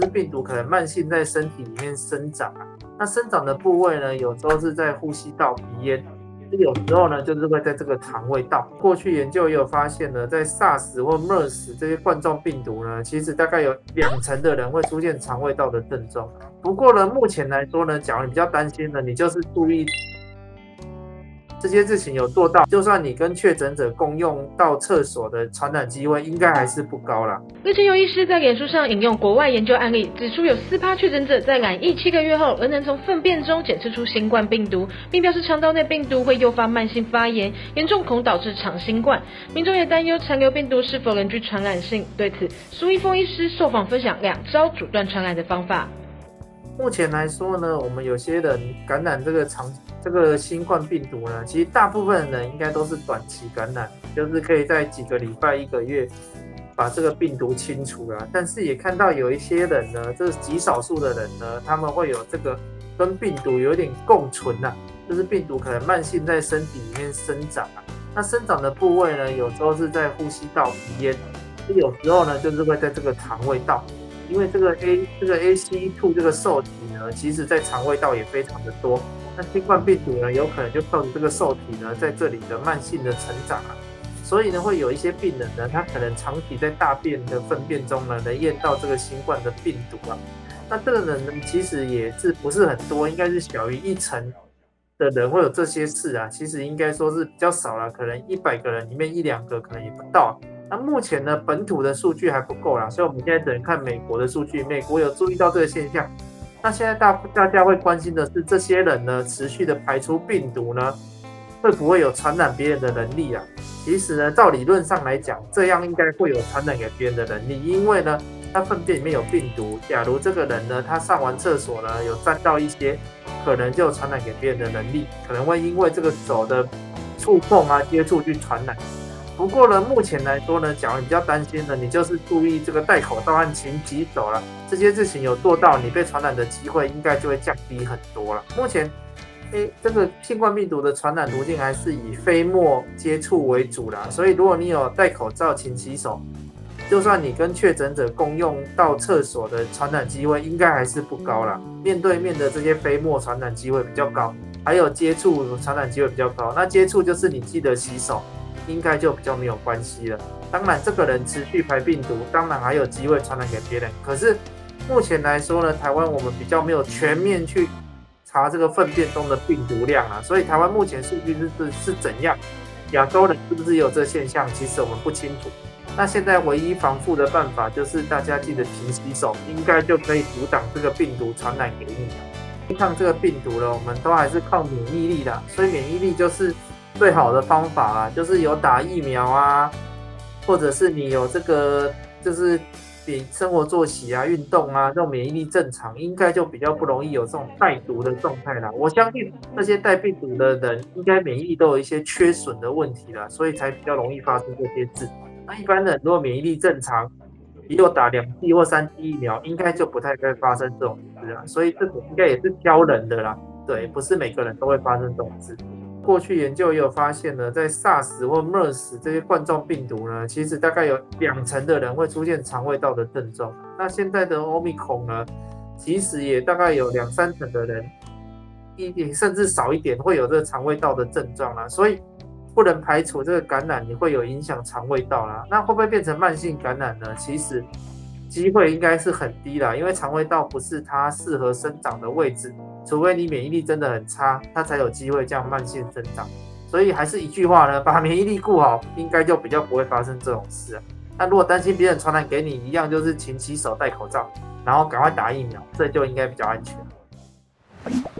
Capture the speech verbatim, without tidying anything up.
就是病毒可能慢性在身体里面生长啊。那生长的部位呢，有时候是在呼吸道、鼻咽，有时候呢就是会在这个肠胃道。过去研究也有发现呢，在 SARS 或 MERS 这些冠状病毒呢，其实大概有两成的人会出现肠胃道的症状。不过呢，目前来说呢，假如你比较担心呢，你就是注意这些事情有做到，就算你跟确诊者共用到厕所的传染机会，应该还是不高啦。 日前有医师在脸书上引用国外研究案例，指出有 百分之四 确诊者在染疫七个月后，仍能从粪便中检测出新冠病毒，并表示肠道内病毒会诱发慢性发炎，严重恐导致肠新冠。民众也担忧残留病毒是否仍具传染性。对此，苏一峰医师受访分享两招阻断传染的方法。 目前来说呢，我们有些人感染这个肠这个新冠病毒呢，其实大部分人应该都是短期感染，就是可以在几个礼拜、一个月把这个病毒清除了。但是也看到有一些人呢，这是极少数的人呢，他们会有这个跟病毒有点共存啊，就是病毒可能慢性在身体里面生长啊。那生长的部位呢，有时候是在呼吸道、鼻咽，有时候呢就是会在这个肠胃道。因为这个 A 这个 A C E 二 这个受体呢，其实在肠胃道也非常的多。那新冠病毒呢，有可能就靠着这个受体呢，在这里的慢性的成长啊，所以呢，会有一些病人呢，他可能长期在大便的粪便中呢，能验到这个新冠的病毒啊。那这个人呢，其实也是不是很多，应该是小于一成的人会有这些事啊。其实应该说是比较少了，可能一百个人里面一两个可能也不到。那目前呢，本土的数据还不够啦，所以我们现在只能看美国的数据。美国有注意到这个现象。那现在大大家会关心的是，这些人呢，持续的排出病毒呢，会不会有传染别人的能力啊？其实呢，照理论上来讲，这样应该会有传染给别人的能力，因为呢，他粪便里面有病毒。假如这个人呢，他上完厕所呢，有沾到一些，可能就有传染给别人的能力，可能会因为这个手的触碰啊、接触去传染。不过呢，目前来说呢，假如你比较担心呢，你就是注意这个戴口罩和勤洗手了，这些事情有做到，你被传染的机会应该就会降低很多了。目前，诶，这个新冠病毒的传染途径还是以飞沫接触为主啦，所以如果你有戴口罩、勤洗手，就算你跟确诊者共用到厕所的传染机会应该还是不高啦。面对面的这些飞沫传染机会比较高，还有接触传染机会比较高。那接触就是你记得洗手。应该就比较没有关系了。当然，这个人持续排病毒，当然还有机会传染给别人。可是目前来说呢，台湾我们比较没有全面去查这个粪便中的病毒量啊，所以台湾目前数据是是怎样？亚洲人是不是有这现象？其实我们不清楚。那现在唯一防护的办法就是大家记得勤洗手，应该就可以阻挡这个病毒传染给你。对抗这个病毒了，我们都还是靠免疫力的，所以免疫力就是最好的方法啊，就是有打疫苗啊，或者是你有这个，就是你生活作息啊、运动啊，这种免疫力正常，应该就比较不容易有这种带毒的状态啦。我相信那些带病毒的人，应该免疫力都有一些缺损的问题啦，所以才比较容易发生这些事。那一般人如果免疫力正常，也有打两剂或三剂疫苗，应该就不太会发生这种事啊。所以这个应该也是挑人的啦，对，不是每个人都会发生这种事。过去研究也有发现呢，在 SARS 或 MERS 这些冠状病毒呢，其实大概有两成的人会出现肠胃道的症状。那现在的 Omicron 呢，其实也大概有两三成的人，一点甚至少一点会有这个肠胃道的症状啦。所以不能排除这个感染也会有影响肠胃道啦。那会不会变成慢性感染呢？其实机会应该是很低啦，因为肠胃道不是它适合生长的位置。除非你免疫力真的很差，它才有机会这样慢性增长。所以还是一句话呢，把免疫力顾好，应该就比较不会发生这种事啊。那如果担心别人传染给你，一样就是勤洗手、戴口罩，然后赶快打疫苗，这就应该比较安全。